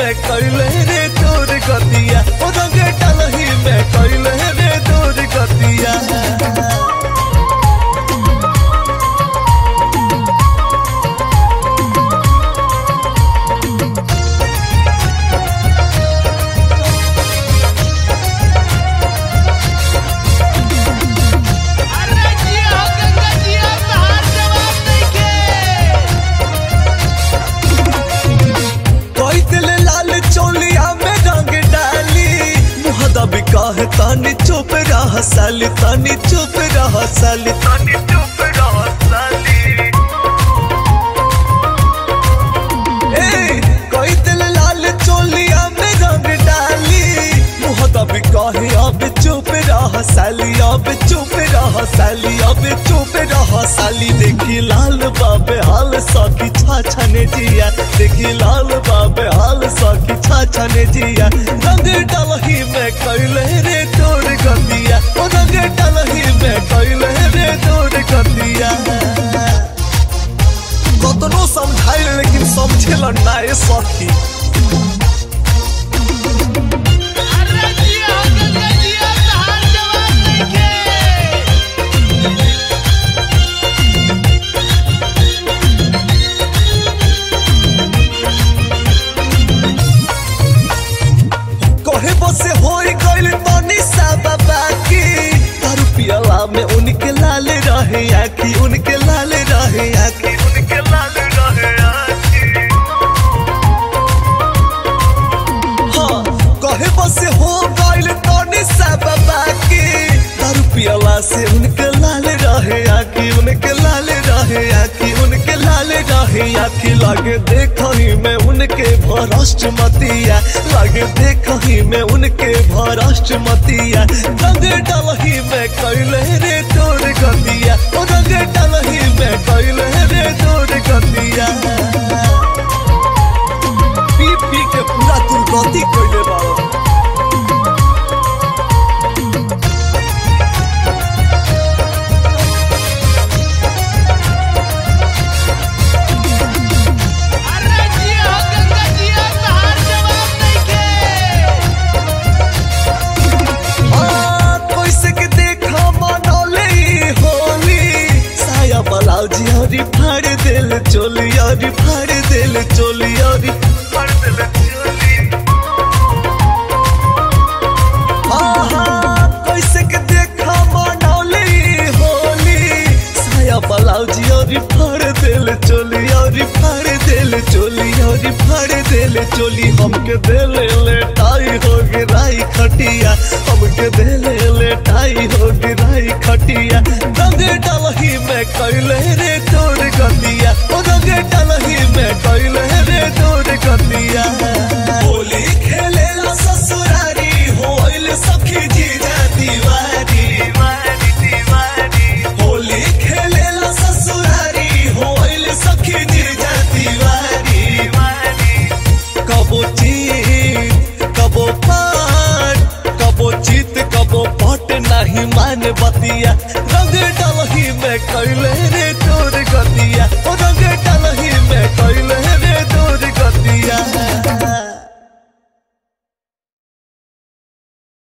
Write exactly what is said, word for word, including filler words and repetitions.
में कैले रे तोर गतिया, ओ रंग डालही में कैले रे तोर गतिया। तानी चुप रह साली, तानी चुप रह साली, तानी चुप रह साली। ए कोई दिल लाल चोलिया में रंग डाली, मुँह दबी कहे अब चुप रह साली, अब चुप रह साली, अब चुप रह साली। देखी लाल बाबे हाल सखी छाछने जिया, देखी लाल बाबे हाल सखी छाछने जिया। रंग डालही में कैले रे तोर गतिया, ओ रंग डालही में कैले रे तोर गतिया। कतनो समझाइल लेकिन समझेला नाय सखी। से होई गइल तनी सा बाबा की, दारू पियला में उनके लाल रहे आखी, उनके लाल रहे आखी, उनके लाल रहे आखी। हाँ कहे बस हो गइल तनी सा बाबा की, दारू पियला से उनके लाल रहे आखी, उनके लाल रहे आखी, उनके लाल रहे आखी। लागे देखही में उनके भरष्ट मतिया, लागे देखही में उनके भरष्ट मतिया। रंग डालही में कैले रे तोर गतिया, ओ रंग डालही में कैले रे तोर गतिया। पी पी के पूरा दुर्गति कैले बाबा। ब्लाउजी फाड़ दिल चोली, यारी फाड़ दिल चोली, यारी फाड़ दिल चोली। हाँ हाँ कैसे के देखा मनौली होली, साया ब्लाउजी यारी फाड़ दिल चोली, यारी फाड़ दिल चोली, यारी फाड़ दिल चोली। हमके दिले लेटाई हो गिराई खटिया, हमके दिले लेटाई हो गिराई खटिया। रंग डालही में कैले रे तोर गतिया, ओ रंग डालही